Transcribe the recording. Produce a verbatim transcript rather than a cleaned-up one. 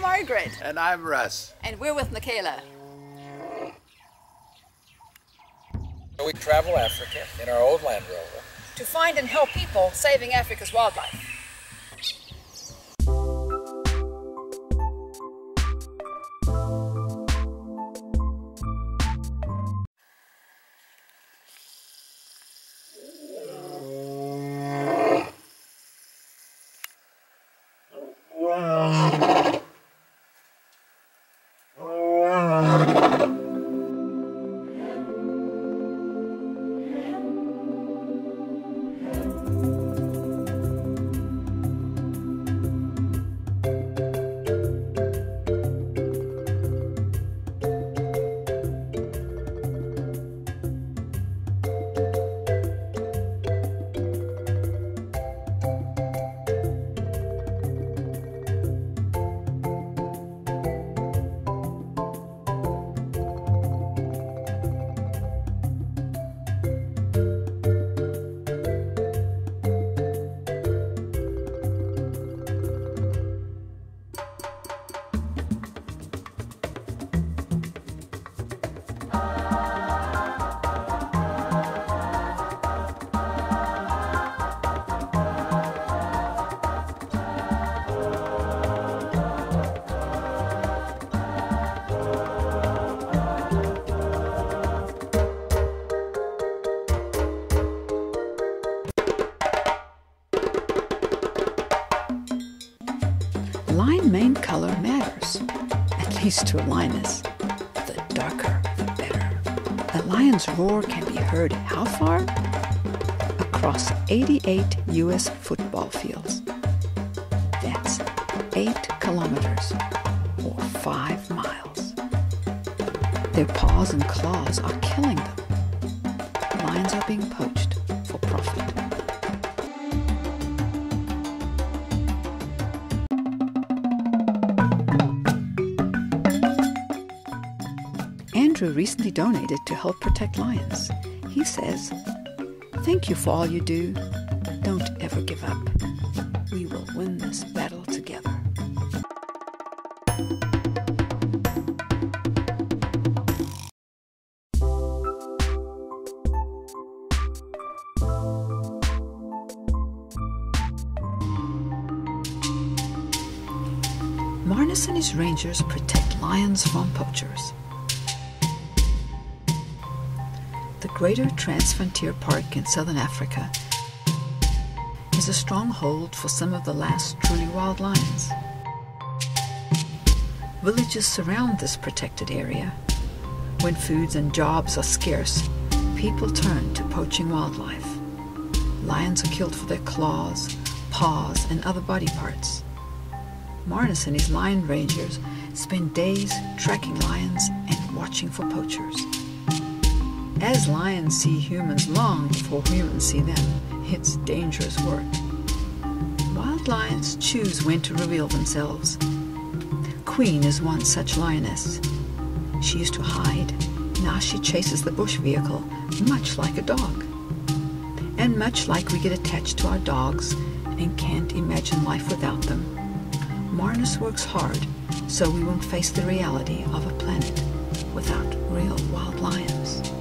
Margaret. And I'm Russ. And we're with Michaela. We travel Africa in our old Land Rover to find and help people saving Africa's wildlife. Lion mane color matters, at least to a lioness. The darker, the better. A lion's roar can be heard how far? Across eighty-eight U S football fields. That's eight kilometers, or five miles. Their paws and claws are killing them. Lions are being poached for profit. Andrew recently donated to help protect lions. He says, "Thank you for all you do. Don't ever give up. We will win this battle together." Marnus and his rangers protect lions from poachers. The Greater Transfrontier Park in southern Africa is a stronghold for some of the last truly wild lions. Villages surround this protected area. When foods and jobs are scarce, people turn to poaching wildlife. Lions are killed for their claws, paws, and other body parts. Marnus and his lion rangers spend days tracking lions and watching for poachers. As lions see humans long before humans see them, it's dangerous work. Wild lions choose when to reveal themselves. Queen is one such lioness. She used to hide. Now she chases the bush vehicle, much like a dog. And much like we get attached to our dogs and can't imagine life without them, Marnus works hard so we won't face the reality of a planet without real wild lions.